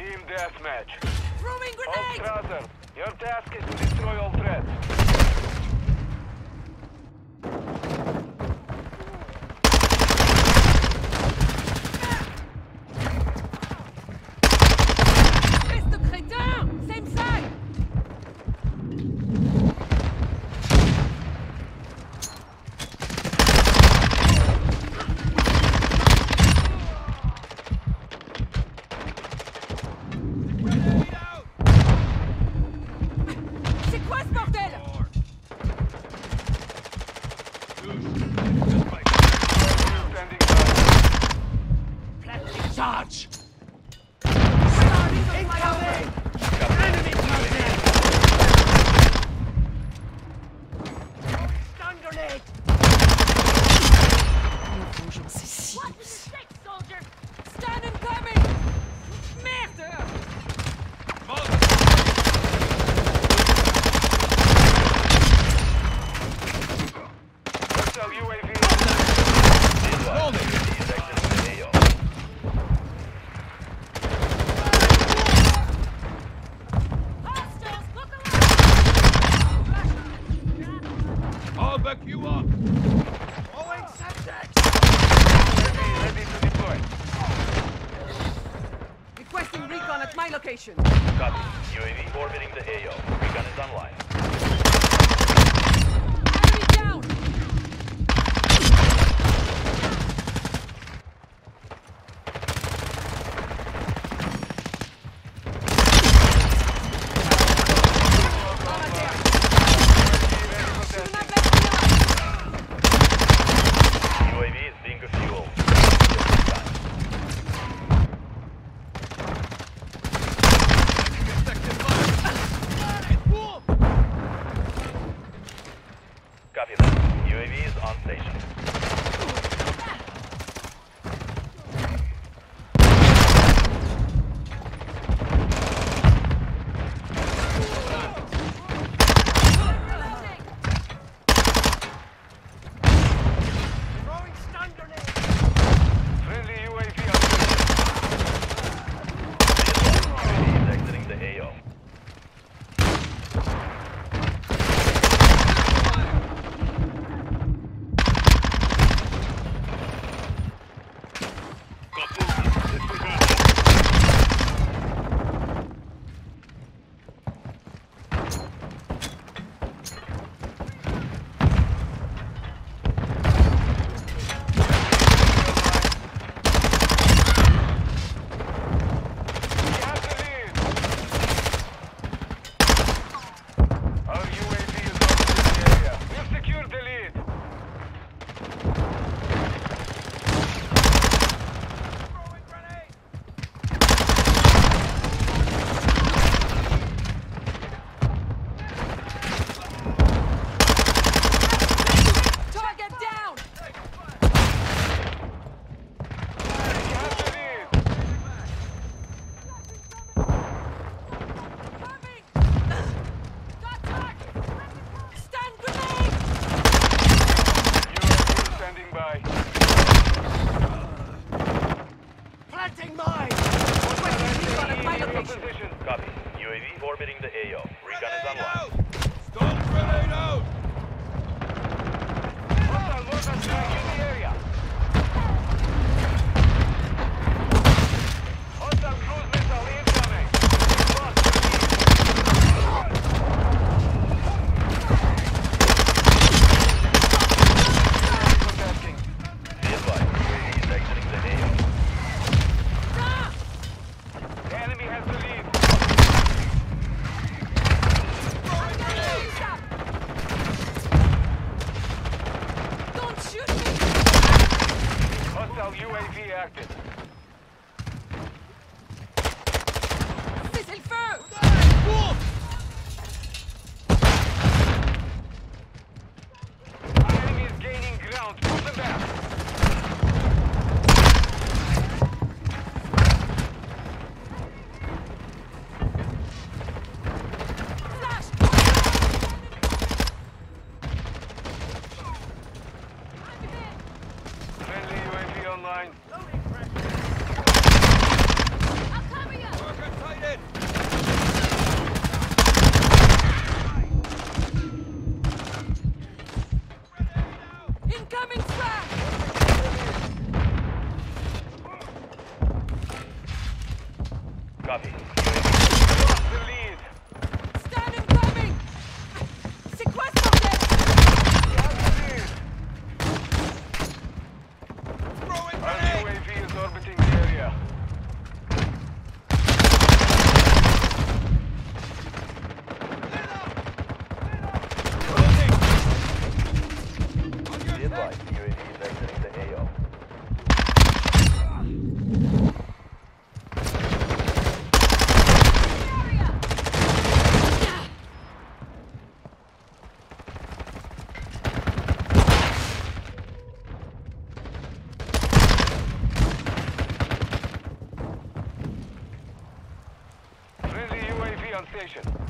Team deathmatch. Throwing grenade! Strasser, your task is to destroy all threats. Espèce de crétin! Same side! C'est quoi ce bordel? Standing by. Charge! Incoming! Enemy target! Stun grenade! La vengeance est si douce. Stand incoming! Merde! Hostile UAV. Hostiles, look I'll back you up! Throwing subjects! UAV ready to deploy. Requesting recon at my location. Copy. UAV orbiting the AO. Recon is online. Enemy down! UAV is being refueled. Copy that. UAV is on station. Throwing stun grenade! Friendly UAV on UAV is exiting the AO. We have the lead. Our UAV is over the area. We've secured the lead. Throwing grenade! Target down! We have the lead. Coming! Got target! Stand grenade! UAV standing by. Planting mine! Requesting recon at my location. Position. Copy. UAV orbiting the AO. Recon is online. Stun grenade out! Hostile mortar strike in the area. Hostile cruise missile incoming. Lost the lead. Protecting. Be advised. UAV is exiting the AO. The enemy has the lead. Stop! Don't shoot me! Hostile UAV active. Cessez le feu! Our enemy is gaining ground. Pull them back. Flash! Friendly UAV online. Loading pressure! Copy. Lost the lead. Stand incoming! Sequester them! Lost the lead. Throwing Our grenade! UAV is orbiting the area. Be advised, the UAV is exiting the AO. Friendly UAV on station.